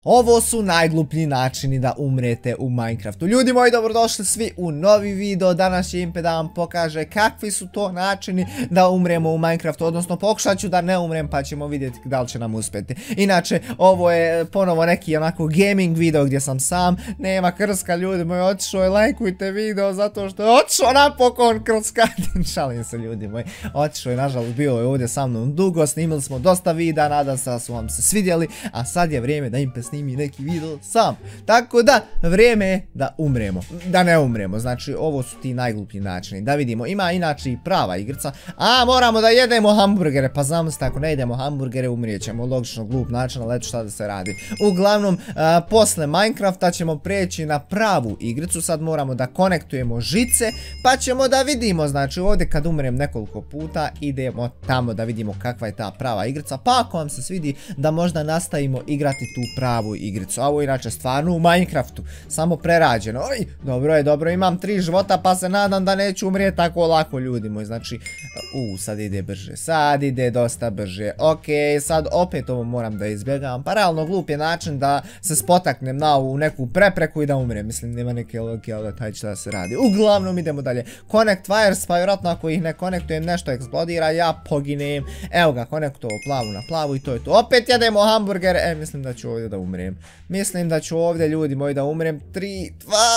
Ovo su najgluplji načini da umrete u Minecraftu. Ljudi moji, dobrodošli svi u novi video. Danas će Impe da vam pokaže kakvi su to načini da umremo u Minecraftu. Odnosno pokušat ću da ne umrem pa ćemo vidjeti da li će nam uspjeti. Inače, ovo je ponovo neki onako gaming video gdje sam sam. Nema krska, ljudi moji, otišao je, lajkujte video zato što je otišao napokon krska. Šalim se, ljudi moji. Otišao je, nažalost, bio je ovdje sa mnom dugo. Snimili smo dosta videa, nadam se da su vam se svidjeli. A sad je vrijeme da Impe snimi neki video sam. Tako da, vrijeme je da umremo. Da ne umremo, znači ovo su ti najgluplji načini. Da vidimo, ima inače i prava igrica. A, moramo da jedemo hamburgere. Pa zamislite, ako ne jedemo hamburgere, umrijećemo. Logično, glup način, ali eto šta da se radi. Uglavnom, posle Minecrafta ćemo preći na pravu igricu. Sad moramo da konektujemo žice, pa ćemo da vidimo, znači ovdje kad umrem nekoliko puta, idemo tamo da vidimo kakva je ta prava igrica. Pa ako vam se svidi, da možda nastavimo igrati tu pravu igricu. A ovo inače stvarno u Minecraftu, samo prerađeno. Oj, dobro, imam 3 života pa se nadam da neću umrijeti tako lako, ljudi moji. Znači, sad ide brže, sad ide dosta brže. Ok, sad opet ovo moram da izbjegavam. Pa realno glup je način da se spotaknem na ovu neku prepreku i da umrem. Mislim, nema neke logike, ali taj će da se radi. Uglavnom idemo dalje. Connect wires, pa vjerojatno ako ih ne konektujem nešto eksplodira, ja poginem. Evo ga, konektuo plavu na plavu i to je to. Opet jedemo hamburger, mislim da ću ovdje da umrem. Mislim da ću ovdje, ljudi moji, da umrem. 3,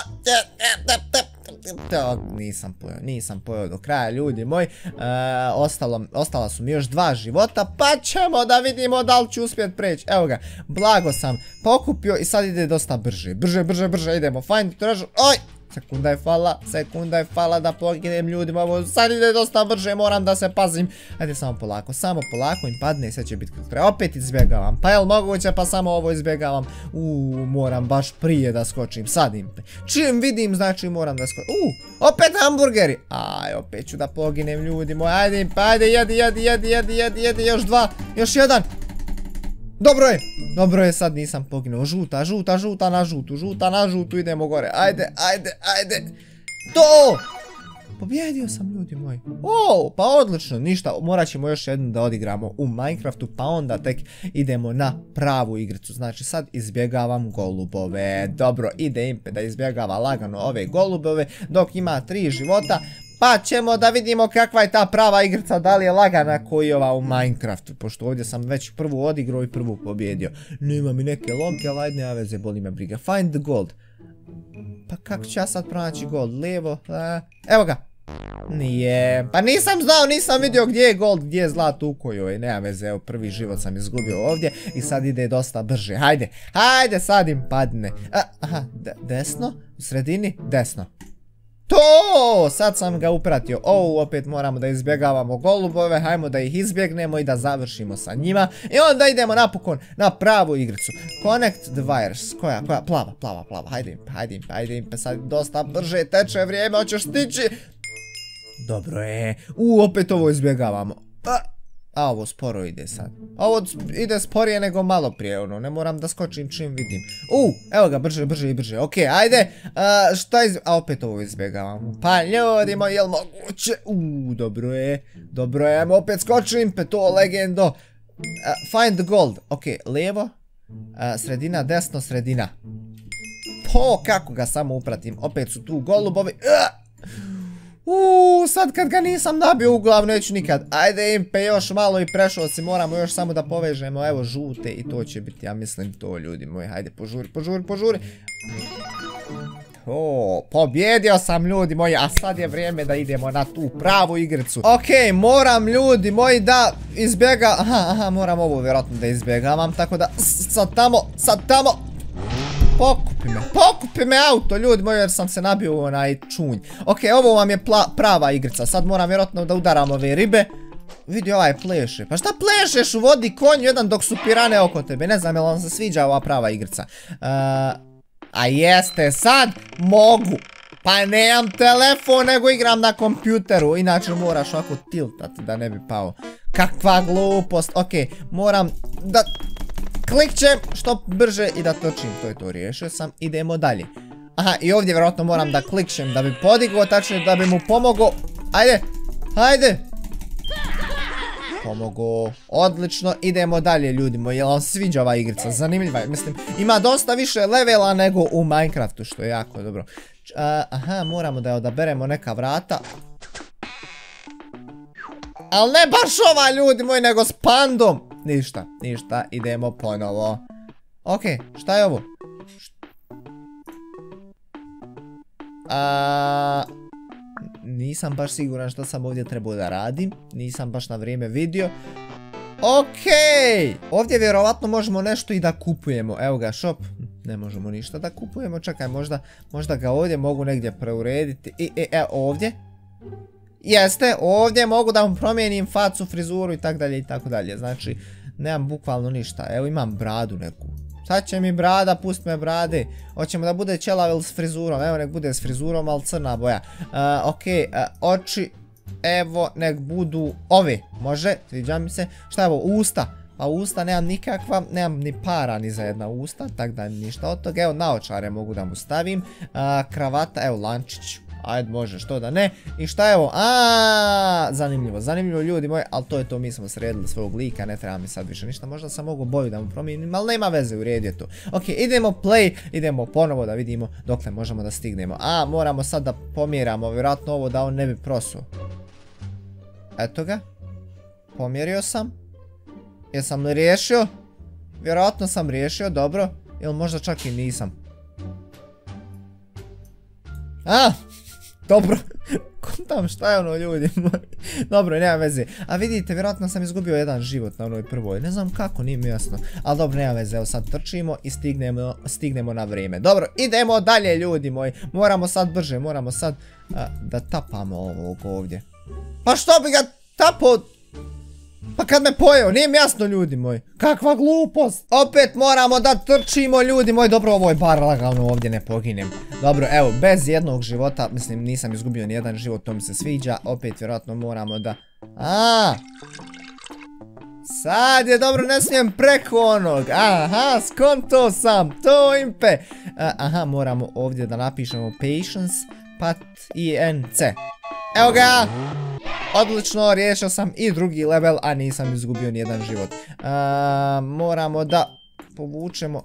2, nisam pojeo do kraja, ljudi moji. Ostala su mi još 2 života, pa ćemo da vidimo da li ću uspjeti preći. Evo ga, blago sam pokupio i sad ide dosta brže. Brže, idemo. Find treasure. Oj! Sekunda je fala da poginem, ljudima, ovo sad ide dosta brže, moram da se pazim. Ajde, samo polako im padne i sve će biti kako treba. Opet izbjegavam, pa jel moguće, pa samo ovo izbjegavam. Moram baš prije da skočim, sad Impe. Čim vidim, znači moram da skočim. Opet hamburgeri. Aj, opet ću da poginem, ljudi moji, ajde Impe, ajde, jedi, još 2, još 1. Dobro je, sad nisam poginuo. Žuta na žutu, idemo gore. Ajde. To! Pobjedio sam, ljudi moji. Pa odlično, ništa, morat ćemo još jednu da odigramo u Minecraftu, pa onda tek idemo na pravu igricu. Znači sad izbjegavam golubove. Dobro, ide Impe da izbjegava lagano ove golubove dok ima 3 života. Pa ćemo da vidimo kakva je ta prava igrica, da li je lagana koji je ova u Minecraftu, pošto ovdje sam već prvu odigrao i prvu pobjedio. Nema mi neke logike, ali ajde, nema veze, boli me briga. Find the gold. Pa kako ću ja sad pronaći gold? Lijevo, evo ga. Nije, pa nisam znao, nisam vidio gdje je gold, gdje je zlato u kojoj, nema veze, evo prvi život sam izgubio ovdje i sad ide dosta brže, hajde sad im padne. Aha, desno, u sredini, desno. To! Sad sam ga upratio. Opet moramo da izbjegavamo golubove. Hajmo da ih izbjegnemo i da završimo sa njima. I onda idemo napokon na pravu igricu. Connect the wires. Koja? Plava. Hajde Impe, sad dosta brže teče vrijeme, hoćeš stići. Dobro je. Opet ovo izbjegavamo. A ovo sporo ide sad. Ovo ide sporije nego malo prije, ono, ne moram da skočim čim vidim. Evo ga, brže. Ok, ajde. Opet ovo izbjegavamo. Pa ljudimo, jel moguće? Dobro je, ajmo opet skočim, to legendo. Find the gold. Ok, lijevo. Sredina, desno, sredina. Kako ga samo upratim. Opet su tu golubovi. Sad kad ga nisam nabio u glavu neću nikad. Ajde Impe, još malo i prešao si, moramo još samo da povežemo, evo žute i to će biti, ja mislim to, ljudi moji. Hajde, požuri. Pobjedio sam, ljudi moji, a sad je vrijeme da idemo na tu pravu igricu. Ok, moram, ljudi moji, da izbjega, moram ovo vjerojatno da izbjegavam, tako da sad tamo. Pokupi me auto, ljudi moji, jer sam se nabio u onaj čunj. Ok, ovo vam je prava igrica. Sad moram vjerojatno da udaram ove ribe. Vidi, ovaj pleše. Pa šta plešeš u vodi, konj jedan dok su pirane oko tebe? Ne znam, jel vam se sviđa ova prava igrica? A jeste, sad mogu. Pa nemam telefon, nego igram na kompjuteru. Inače moraš ovako tiltati da ne bi pao. Kakva glupost. Ok, moram da klikćem što brže i da točim. To je to, riješio sam, idemo dalje. Aha, i ovdje vjerojatno moram da klikćem da bi podigao, tačnije da bi mu pomogao. Ajde. pomogao. Odlično, idemo dalje ljudi moji, jel vam sviđa ova igrica, zanimljiva je, mislim, ima dosta više levela nego u Minecraftu, što je jako dobro. Aha, moramo da odaberemo neka vrata. Ali ne baš ova ljudi moji, nego s pandom. Ništa, idemo ponovo. Ok, šta je ovo? Nisam baš siguran što sam ovdje trebao da radim. Nisam baš na vrijeme vidio. Okej, ovdje vjerovatno možemo nešto i da kupujemo. Evo ga, shop. Ne možemo ništa da kupujemo. Čekaj, možda ga ovdje mogu negdje preurediti. Ovdje. Jeste, ovdje mogu da vam promijenim facu, frizuru i tak dalje. Znači, nemam bukvalno ništa. Evo imam bradu neku. Sad će mi brada, pust me brade. Hoćemo da bude ćelav ili s frizurom. Evo nek bude s frizurom, ali crna boja. Okej, oči. Evo nek budu ove. Može, sviđa mi se. Šta je ovo, usta? Pa usta nemam nikakva, nemam ni para ni za jedna usta. Tak da ništa od toga. Evo naočare mogu da mu stavim. Kravata, evo lančić. Ajde, može, što da ne. I šta je ovo? Zanimljivo ljudi moji, ali to je to, mi smo sredili svog lika, ne treba mi sad više ništa, možda sam mogu boju da mu promijenim, ali nema veze, u redu je to. Ok, idemo play, idemo ponovo da vidimo dokle možemo da stignemo. Moramo sad da pomjeramo, vjerojatno ovo da on ne bi prosuo. Eto ga. Pomjerio sam. Jesam li riješio? Vjerojatno sam riješio, dobro. Ili možda čak i nisam. Dobro, kontam šta je ono ljudi moji. Dobro, nema veze. A vidite, vjerojatno sam izgubio jedan život na onoj prvoj. Ne znam kako, nije mi jasno. Ali dobro, nema veze, evo sad trčimo i stignemo na vrijeme. Dobro, idemo dalje ljudi moji. Moramo sad brže, moramo sad da tapamo ovog ovdje. Pa što bi ga tapao? Pa kad me pojeo, nije mi jasno ljudi moji. Kakva glupost. Opet moramo da trčimo ljudi moji. Dobro, ovo je bar lagano, ovdje ne poginem. Dobro, evo, bez jednog života. Mislim, nisam izgubio nijedan život, to mi se sviđa. Opet vjerojatno moramo da... Sad je dobro, ne smijem preko onog. Aha, skonto sam, to impe. Aha, moramo ovdje da napišemo patience, P-A-T-I-N-C. Evo ga. Odlično, riješio sam i drugi level, a nisam izgubio nijedan život. Moramo da povučemo.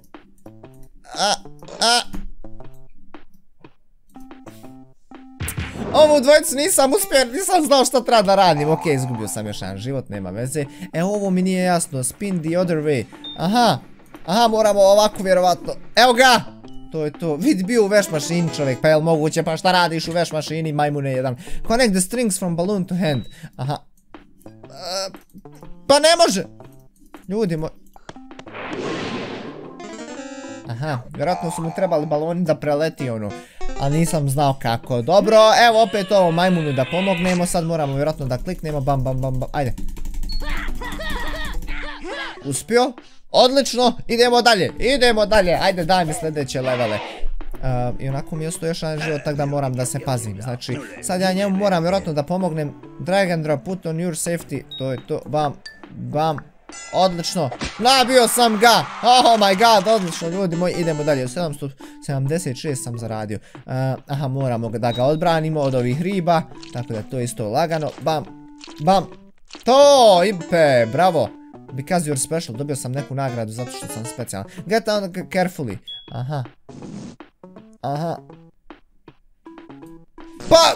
Ovu dvojicu nisam uspio, nisam znao šta treba da radim. Ok, izgubio sam još jedan život, nema veze. Ovo mi nije jasno, spin the other way. Aha, moramo ovako vjerovatno. Evo ga! To je to, vidi bio u veš mašini čovjek, pa jel moguće, pa šta radiš u veš mašini, majmune jedan. Connect the strings from balloon to hand. Aha. Pa ne može! Ljudi moj... Aha, vjerojatno su mu trebali baloni da preleti ono. A nisam znao kako. Dobro, evo opet ovo majmunu da pomognemo, sad moramo vjerojatno da kliknemo, bam, ajde. Uspio? Odlično, idemo dalje, ajde daj mi sljedeće levele. I onako mi je ostao još jedan život, tako da moram da se pazim. Znači, sad ja njemu moram vjerojatno da pomognem. Drag and drop, put on your safety, to je to, bam, odlično, nabio sam ga, oh my god, odlično ljudi moji, idemo dalje, 776 sam zaradio. Aha, moramo da ga odbranimo od ovih riba, tako da to je isto lagano, bam, to, impe, bravo. Because you're special, dobio sam neku nagradu zato što sam specijalan. Get down carefully. Aha. Pa!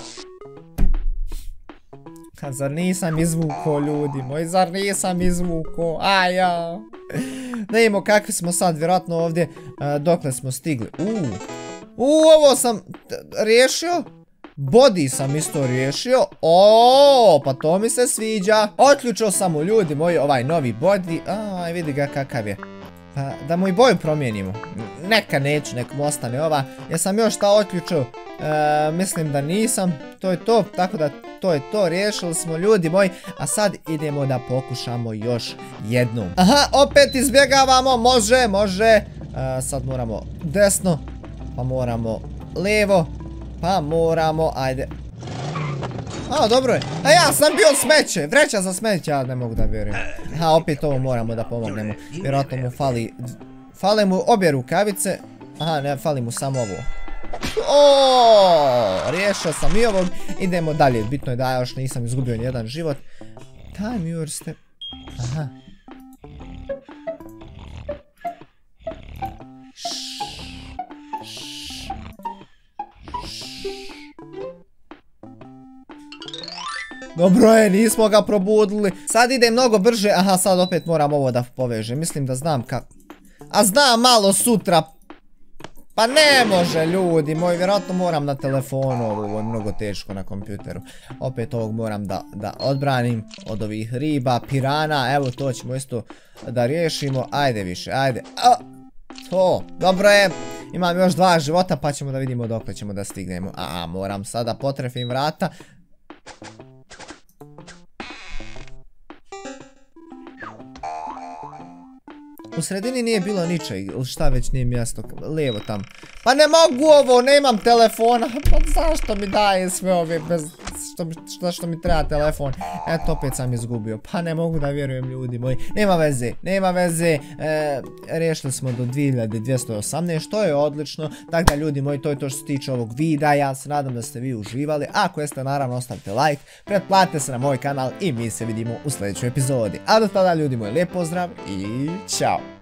Zar nisam izvukao ljudi moji, zar nisam izvukao, aja. Da imamo kakvi smo sad, vjerojatno ovdje, dokle smo stigli. Ovo sam riješio. Body sam isto riješio. Pa to mi se sviđa. Otključio sam u ljudi moji ovaj novi body. Vidi ga kakav je. Pa da mu i boju promijenimo. Neka neću, nek mu ostane ova. Jesam još šta otključio? Mislim da nisam. To je to, tako da to je to. Riješili smo ljudi moji. A sad idemo da pokušamo još jednom. Aha, opet izbjegavamo. Može. Sad moramo desno. Pa moramo lijevo. Pa moramo, ajde. Dobro je. Ja sam bio smeće, vreća za smeće, ja ne mogu da vjerujem. Opet ovo moramo da pomognemo. Vjerojatno mu fale mu obje rukavice. Ne, fali mu samo ovo. Riješio sam i ovog. Idemo dalje, bitno je da ja još nisam izgubio nijedan život. Time your step. Aha. Dobro je, nismo ga probudili. Sad ide mnogo brže, aha, sad opet moram ovo da povežem. Mislim da znam kako. A znam malo sutra. Pa ne može ljudi moji, vjerojatno moram na telefonu, ovo je mnogo teško na kompjuteru. Opet ovog moram da odbranim od ovih riba, pirana, evo to ćemo isto da riješimo. Ajde više, ajde. To, dobro je. Imam još 2 života pa ćemo da vidimo dokle ćemo da stignemo. Moram sada potrefim vrata. U sredini nije bilo ničeg, ili šta već nije mjesto, lijevo tam. Pa ne mogu ovo, nemam telefona, pa zašto mi daje sve ove, što mi treba telefon. Eto, opet sam izgubio, pa ne mogu da vjerujem ljudi moji. Nema veze, riješili smo do 2218, što je odlično. Tako da ljudi moji, to je to što se tiče ovog videa, ja se nadam da ste vi uživali. Ako jeste, naravno, ostavite like, pretplatite se na moj kanal i mi se vidimo u sljedećoj epizodi. A do tada ljudi moji, lijep pozdrav i ćao!